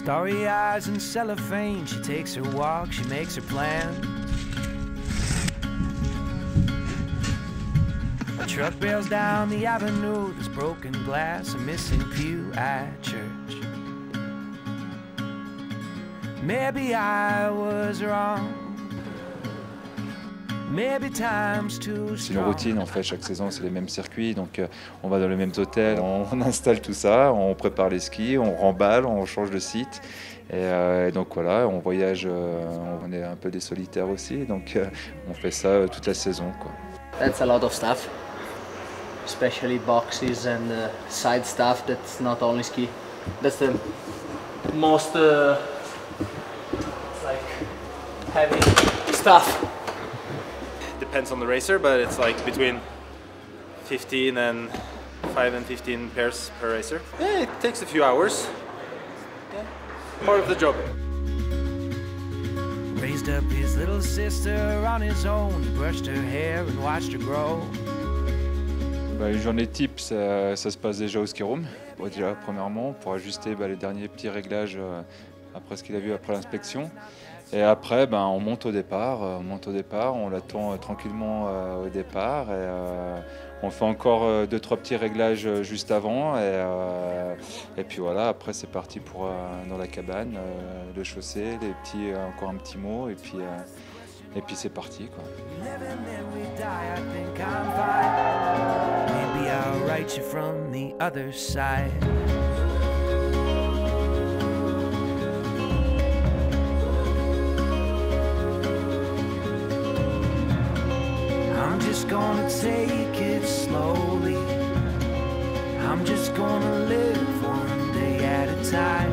Starry eyes and cellophane, she takes her walk, she makes her plans. A truck bails down the avenue, there's broken glass, a missing pew at church. Maybe I was wrong. C'est une routine en fait, chaque saison c'est les mêmes circuits, donc on va dans les mêmes hôtels, on installe tout ça, on prépare les skis, on remballe, on change de site. Et donc voilà, on voyage, on est un peu des solitaires aussi, donc on fait ça toute la saison, quoi. That's a lot of stuff, especially boxes and side stuff that's not only ski. That's the most like heavy stuff. Depends on the racer, but it's like between 15 and 5 and 15 pairs per racer. Yeah, it takes a few hours. Yeah, part of the job. Raised up his little sister on his own, he brushed her hair and watched her grow. Les journées type, ça se passe déjà au ski room. Bon, déjà, premièrement, pour ajuster les derniers petits réglages après ce qu'il a vu après l'inspection. Et après, on monte au départ, on l'attend tranquillement au départ. Et on fait encore 2-3 petits réglages juste avant. Et puis voilà, après c'est parti pour dans la cabane, le chausser, encore un petit mot. Et puis c'est parti, quoi. Maybe I'll write you from the other side. I'm just gonna take it slowly. I'm just gonna live one day at a time.